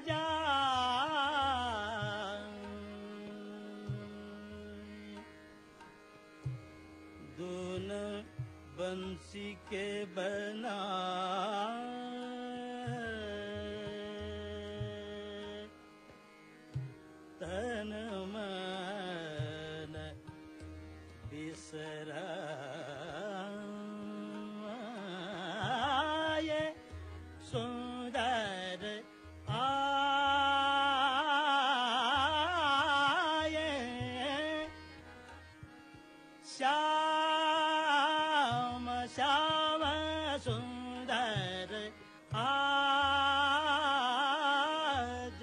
धुन बंसी के बना तन मन बिसराए सुंदर आए श्याम श्याम सुंदर आज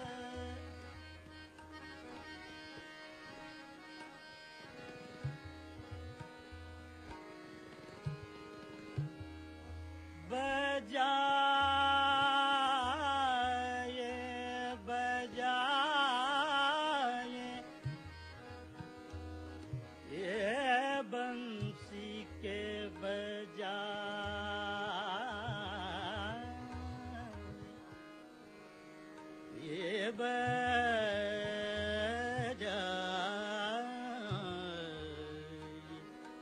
बजाए बजाए ये बंसी के बजाए ये बजाए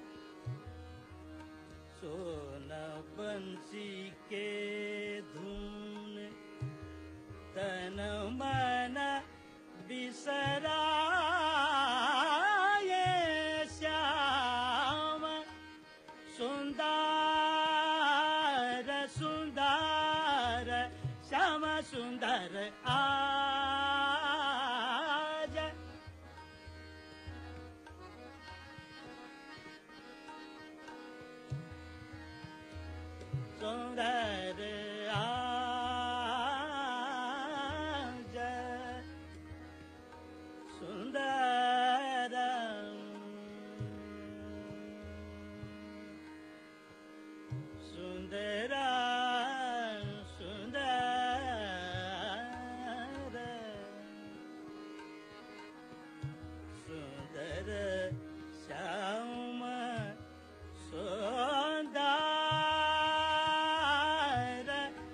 सोना बंसी के धुन तन मन बिसराए श्याम सुंदर सुंदर श्याम सुंदर आज सुंदर आज सुंदर सुंदर सुंदर सुंदर श्याम सुंदर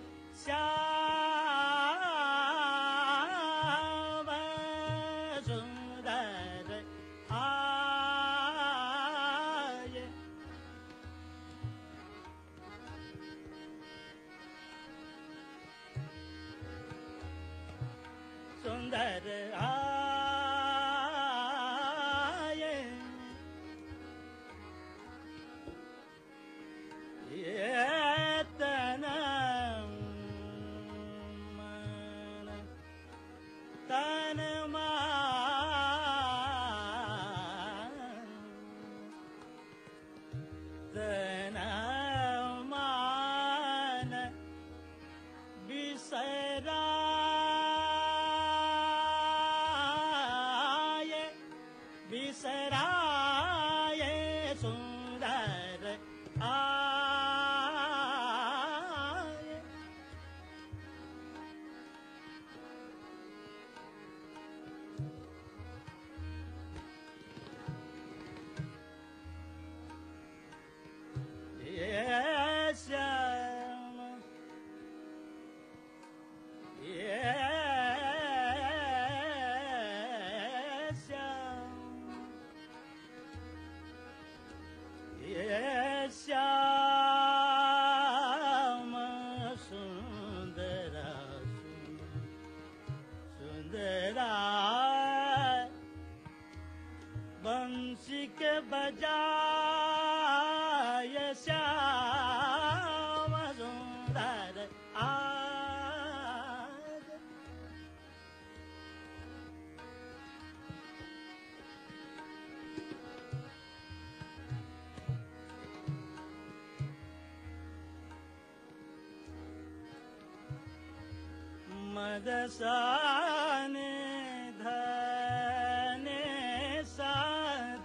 श्याम सुंदर आए सुंदर आए ये तन मन तन मान बिसराए बिसराए सुंदर आए ये श्याम ये श्याम ये श्याम सुंदरा सुंदरा बंसी के बजाय श्याम सुंदर आज मदसाने धने साद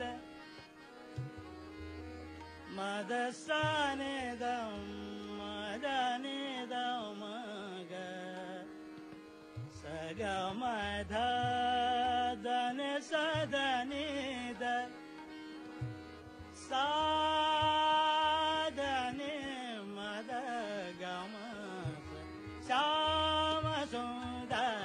मदसाने दम मदने दमग सगमध दने सदने द सादने मद गम श्याम सुंदर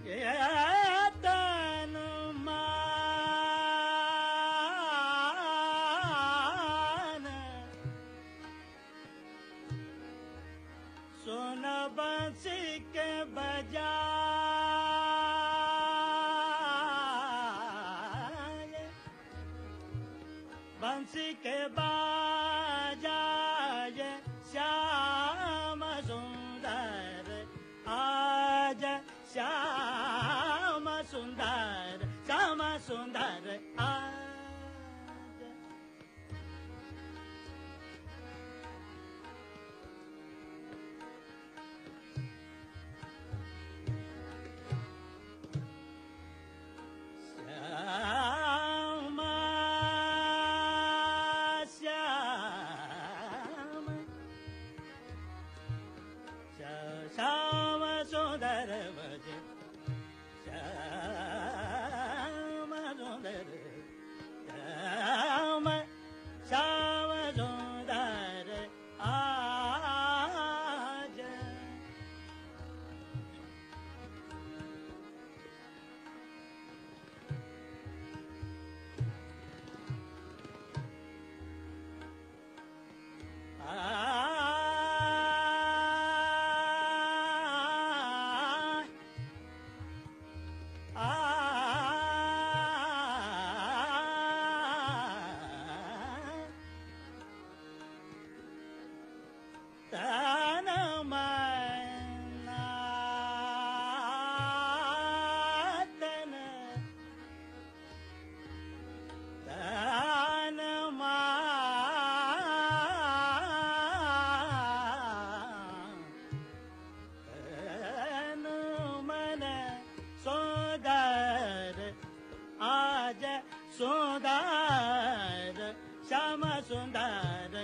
सुन बंसी के बजाए बंसी के बजाए श्याम सुंदर आज श्याम सुंदर आज श्याम सुंदर बजे श्याम सुंदर श्याम सुंदर आज सुंदर श्याम सुंदर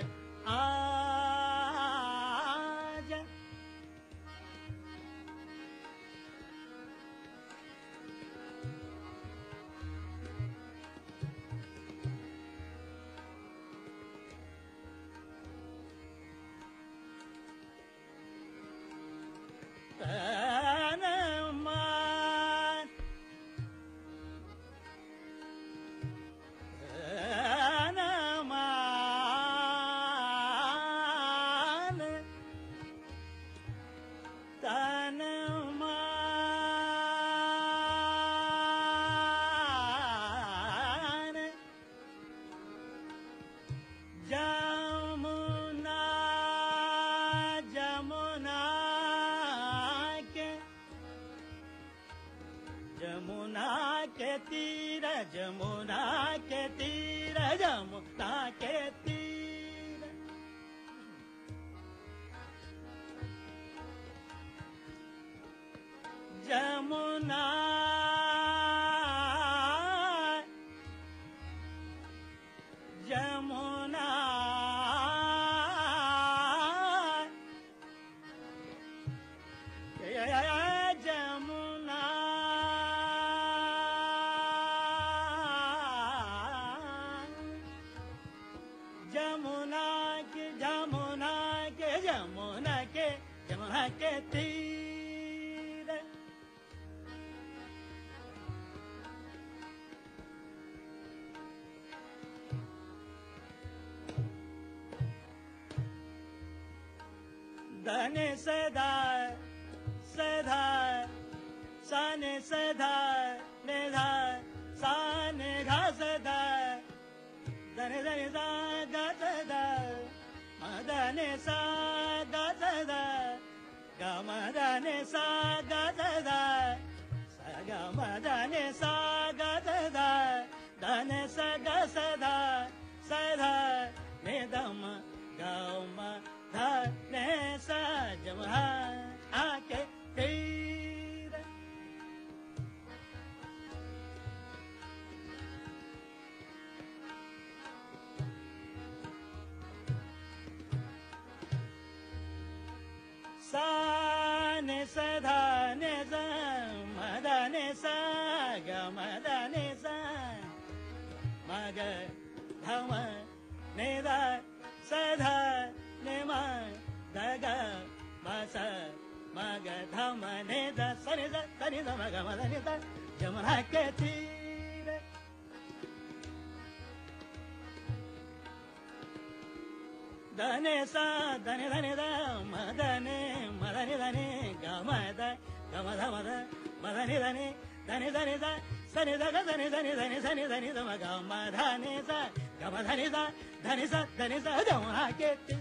आज जमुना के तीर जमुना के तीर जमुना के तीर जमुना जमुना जमुना के तीर धने सदा सदा साने सदा निधा साने घा सदा धने धने सा गा सदा मदने सा गा सदा गमदने सा गा सदा सगमदने सा गा सदा धने सा गा सदा सदा निधम गम धने सा जमहा आके तीर साने सदा ने मदने सा गमदने सा मग धम निधा सदा निम दग मस ಮಗ ಧಮ ನಿದ ಸನಿದ ಸನಿದ ಮಗ ಮದ ನಿದ ಯಮುನಾಕ್ಕೆ ತೀರ ದನೆ ಸ ಧನೆ ಧನೆ ದ ಮದನೆ ಮದನಿ ಧನೆ ಗಮದ ಗಮದ ಮದ ಮದನಿ ಧನೆ ಧನಿ ಧನಿ the Sunny the Dhani Dhani Dhani Sunny Dhani the ಮಗ ಮಧನಿ ಸ ಗಮ ಧನಿ ದ ಧನಿ ಸ ಧನಿ ಸ ಯಮುನಾಕ್ಕೆ ತೀರ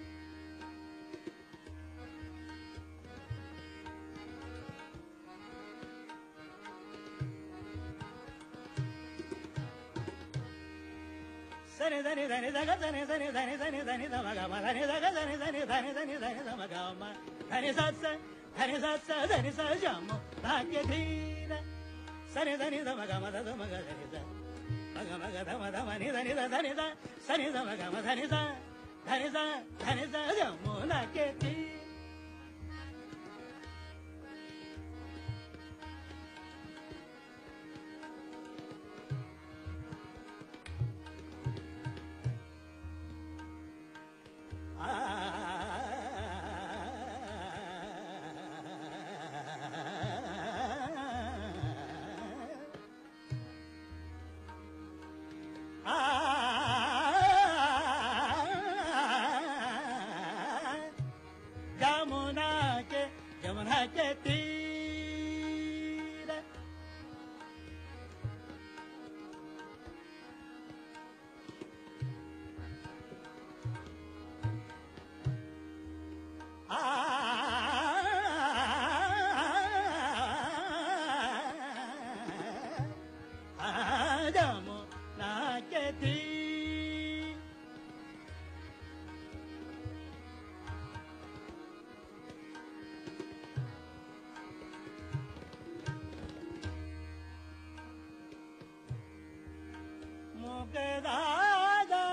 ಧನಿ ಧನಿ ಧನಿ ಧಗ ಧನಿ ಧನಿ ಧನಿ ಧನಿ ಧನಿ ಧ ಮಗ ಮ ಧನಿ ಧಗ ಧನಿ ಧನಿ ಧನಿ ಧನಿ ಧನಿ ಧ ಮಗ ಮ ಧನಿ ಸತ್ಸ ಧನಿ ಸ ಜಮು ಭಾಗ್ಯ ಧೀರ ಸನಿ ಧನಿ ಧ ಮಗ ಮ ಧ ಮಗ ಧನಿ ಧ ಮಗ ಮಗ ಧ ಮ ಧ ಮ ನಿ ಧನಿ ಧ ಧನಿ ಧ ಸನಿ ಧ ಮಗ ಮ ಧನಿ ಸ ಜಮು ಭಾಗ್ಯ ಧೀರ यमुना के तीर यमुना के तीर मुकदादा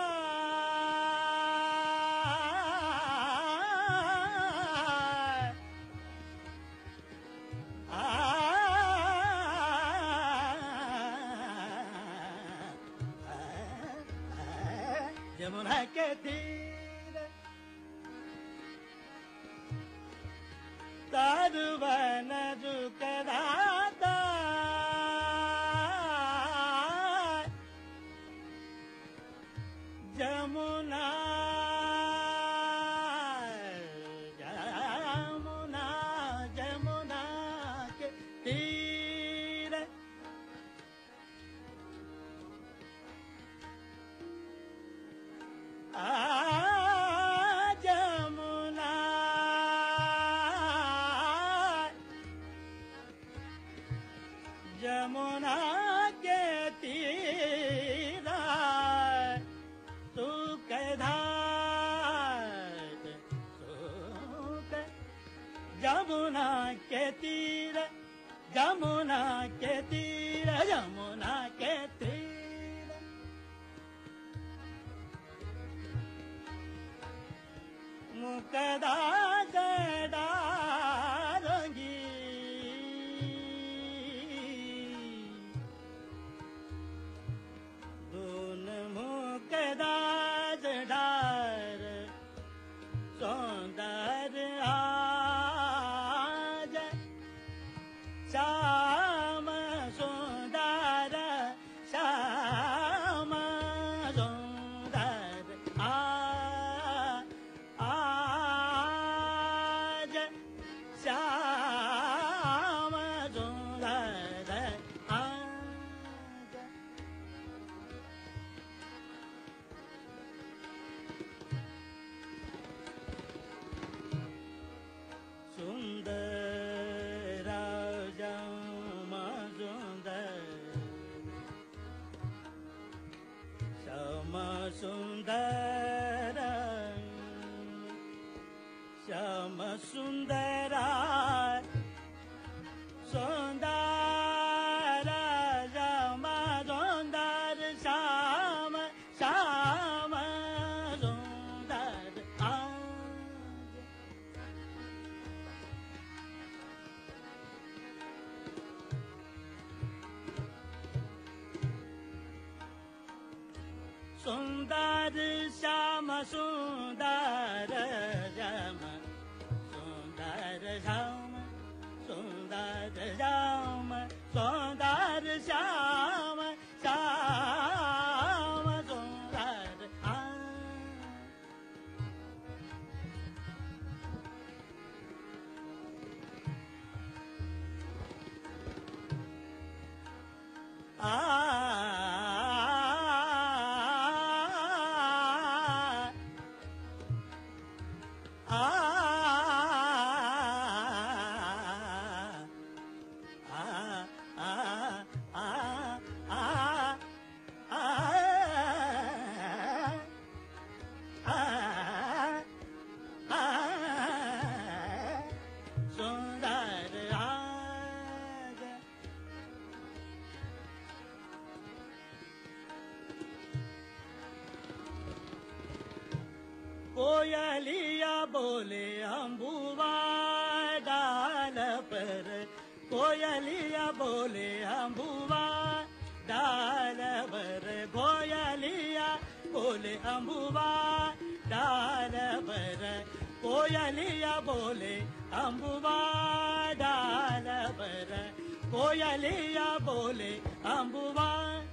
यमुना के तीर तारुवन जुकदाता यमुना यमुना यमुना के तीर यमुना यमुना के तीर यमुना के तीर यमुना के तीर यमुना के तीर मुकदा डारंगी दोन मुकदा डार सौंदर श्याम सुंदर श्याम सुंदर आज श्याम सुंदर आज सुंदर सुंदर श्याम सुंदर सुंदर श्याम सुंदर श्याम श्याम सुंदर सुंदर श्याम सुंदर श्याम सुंदर श्याम कोयलिया बोले अम्बुआ डाल पर, कोयलिया बोले अम्बुआ डाल पर, कोयलिया बोले अम्बुआ डाल पर, कोयलिया बोले अम्बुआ डाल पर, कोयलिया बोले अम्बुआ।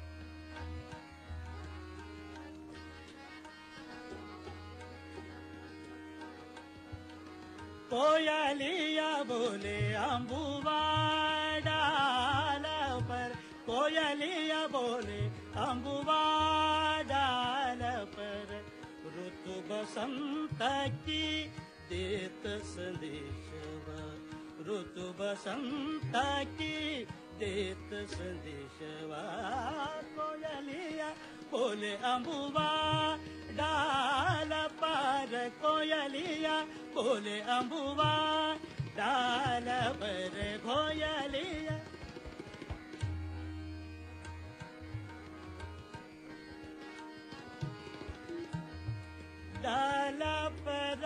कोयलिया बोले अम्बुआ डाल पर, कोयलिया बोले अम्बुआ डाल पर, ऋतु बसंत की देत संदेशवा, ऋतु बसंत की देत संदेशवा, कोयलिया बोले अम्बुआ डाल पर, कोयलिया बोले अम्बुआ डाल पर, कोयलिया। डाल पर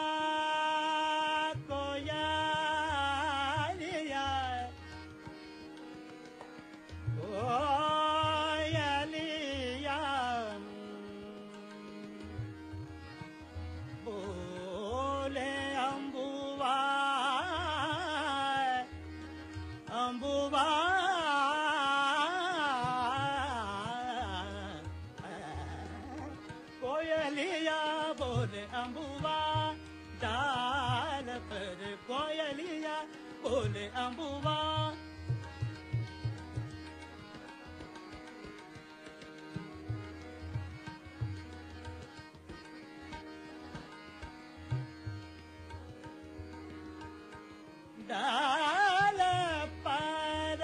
कोयलिया, कोयलिया बोले अम्बुआ, अम्बुआ कोयलिया बोले अम्बुआ डाल पर, कोयलिया बोले अम्बुआ। डाल पर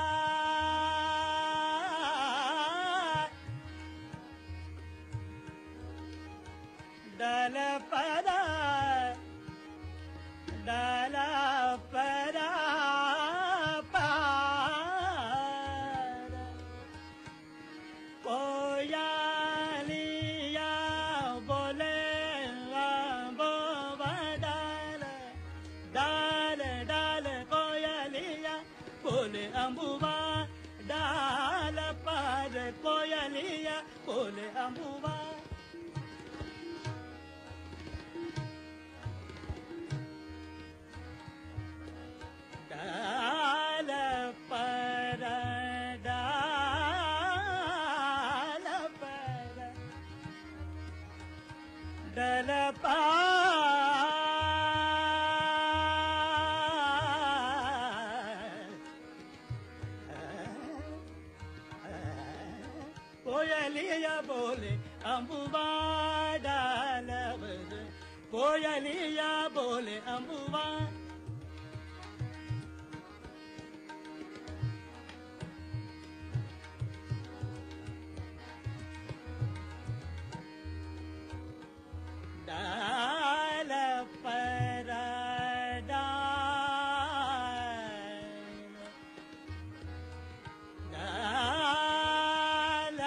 डाल पर डाल पर कोयलिया बोले अम्बुआ डाल, डाल डाल कोयलिया बोले अम्बुआ डाल पर, कोयलिया बोले अम्बुआ। डाल पर डाल पर डाल कोयलिया बोले अम्बुआ डाल पर, कोयलिया बोले अम्बुआ। डाल पर डाल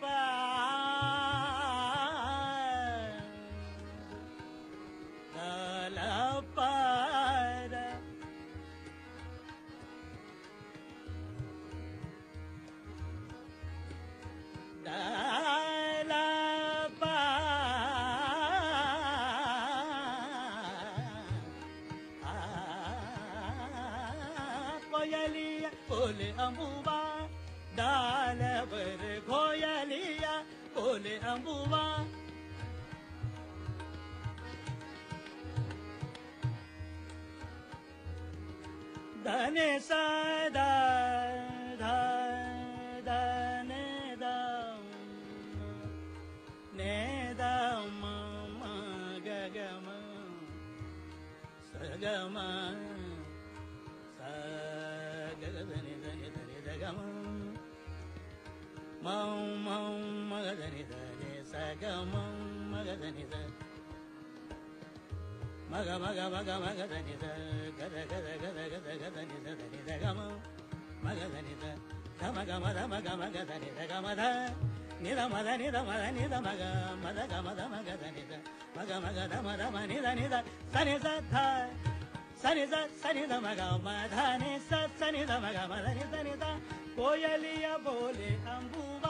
पर डाल कोयलिया बोले अम्बुआ डाल पर, कोयलिया बोले अम्बुआ। धने सदा धा धा ಮೌ ಮೌ ಮಗದನಿದ ನಿ ಸಗ ಮೌ ಮಗದನಿದ ಮಗ ಮಗ ಮಗ ಮಗದನಿದ ಗದ ಗದ ಗದ ಗದ ಗದನಿದ ದನಿದ ಗಮ ಮಗದನಿದ ಗಮ ಗಮ ದ ಮಗ ಮಗದನಿದ ಗಮದ ನಿದ ಮದ ನಿದ ಮದ ನಿದ ಮಗ ಮದ ಗಮದ ಮಗದನಿದ ಮಗ ಮಗ ದ ಮದ ಮ ನಿದ ನಿದ ಸನಿ ಸ ಧ ಸನಿ ಸ ಸನಿ ದ ಮಗ ಮಧ ನಿ ಸ ಸನಿ ದ ಮಗ ಮದ ನಿ ಸ ನಿ ದ ಕೋಯಲಿಯ ಬೋಲೆ ಅಂಬುವಾ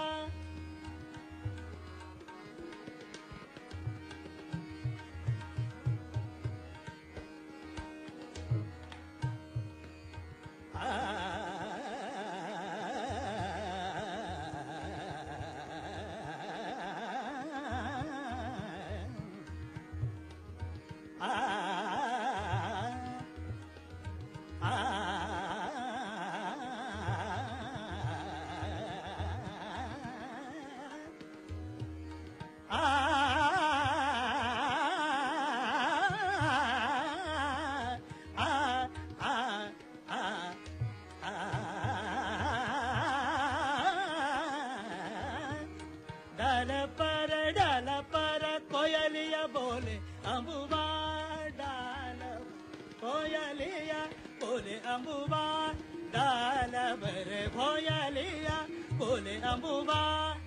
ಡಲ ಪರ ಕೊಯಲಿಯ ಬೋಲೆ ಅಂಬುಬಾ ಡಾಲ ಕೊಯಲಿಯ ಬೋಲೆ ಅಂಬುಬಾ ಡಾಲ ಬರೆ ಕೊಯಲಿಯ ಬೋಲೆ ಅಂಬುಬಾ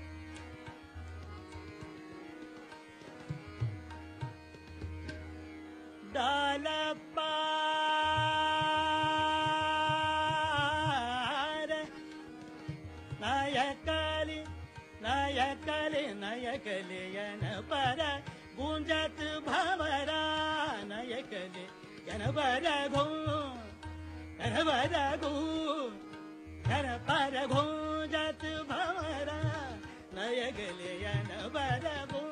ಡಾಲ ಪಾರ ನಾಯಕಲಿ ನಯಕಲಿ ನಯಕಲಿಯನ ಪರ ಗುಂಜತ್ ಭವರ ನಯಕಲಿ ಯನ ಪರ ಗೋ ಯನ ಪರ ಗೋ ಯನ ಪರ ಗುಂಜತ್ ಭವರ ನಯಕಲಿಯನ ಪರ ಗೋ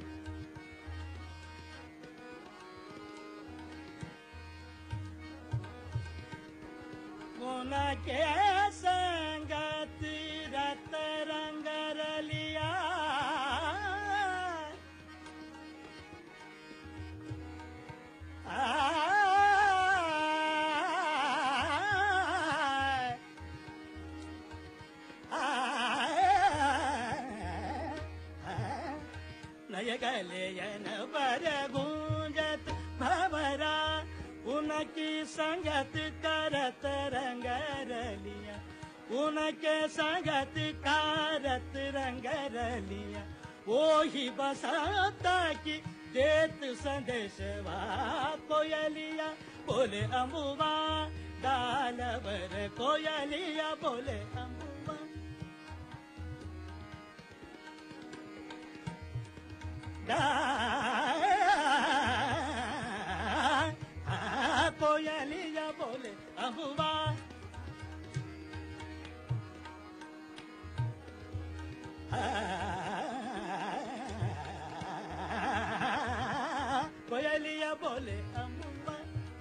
गुण के संगत रत रंग रलिया नय गलेयन पर गूंजत भवरा उनकी संगत करत रंग रलिया उनके संगत करत रंग रलिया वो ही बसंता की देत संदेशवा कोयलिया बोले अम्बुबा डाल बर कोयलिया बोले अम्बुबा कोयलिया बोले अम्बुबा कोयलिया बोले अम्बुबा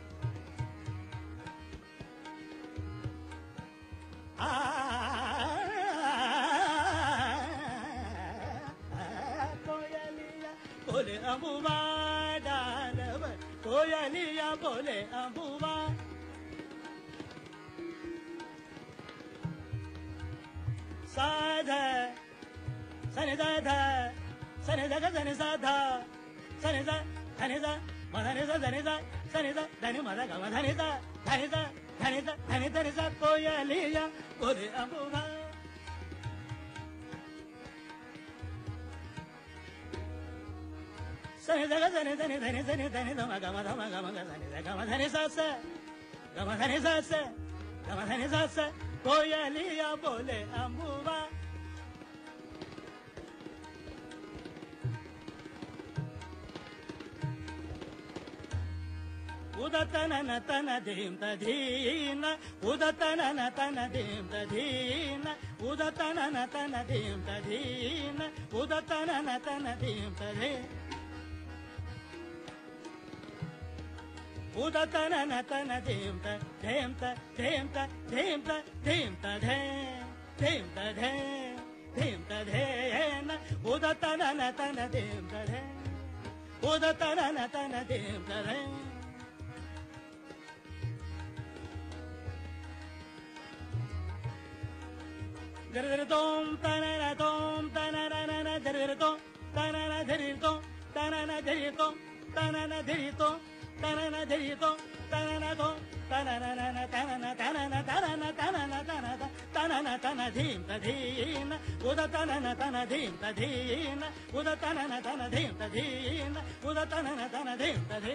कोयलिया बोले अम्बुबा डालब कोयलिया बोले अम्बुबा साध सनि ध सनि ध सनि सा ध सनि ध धनि ध मधनि ध धनि ध सनि ध धनि मध ग धनि ध धनि ध धनि ध धनि धनि सा कोयलिया बोले अम्बुबा सनि ध धनि धनि धनि धनि धनि ध म ग म ध म ग म ग धनि ध ग म धनि सा स ग म धनि सा स ग म धनि सा स कोयलिया बोले अम्बुबा उदतनन तन धीम तधीन उदतनन तन धीम तधीन उदतनन तन धीम तधीन उदतनन तन धीम तधीन उदतनन तन धीम त धीम त धीम त धीम त धीम त धीम त धीम त धेन उदतनन तन धीम त धीम उदतनन तन धीम त धीम దరిదరితోం తననతోం తననన దరిదరితో తనన దరితో తనన దరితో తనన దరితో తనన దరితో తననతో తననన తనన తనన తనన తనన తనన తనన తన ధీం తధీన ఉద తనన తన ధీం తధీన ఉద తనన తన ధీం తధీన ఉద తనన తన ధీం తధీ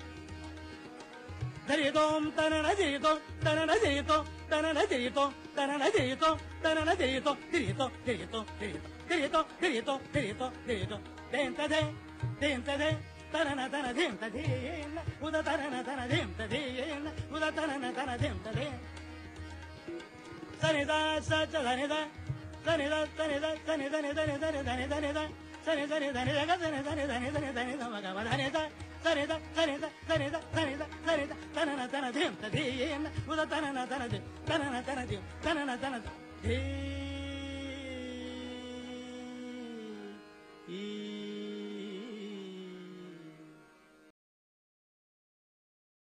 దరితోం తనన దరితో తనన దరితో తనన దరితో తనన దరితో తనన దరితో దరితో దరితో దరితో దరితో దరితో దరితో దేం తదే దేం తదే తనన తన ధీం తధీన ఉద తనన తన ధీం తధీన ఉద తనన తన ధీం తధీ సనిద సచ ధనిద సనిద సనిద సనిద నిద నిద నిద నిద నిద సని సని ధని దగ సని ధని ధని ధని ధని మగ ధనిద సనిద సనిద సనిద సనిద సనిద తనన తన ధీం తధీన ఉద తనన తన ధీ తనన తన ధీం తనన తన ధీ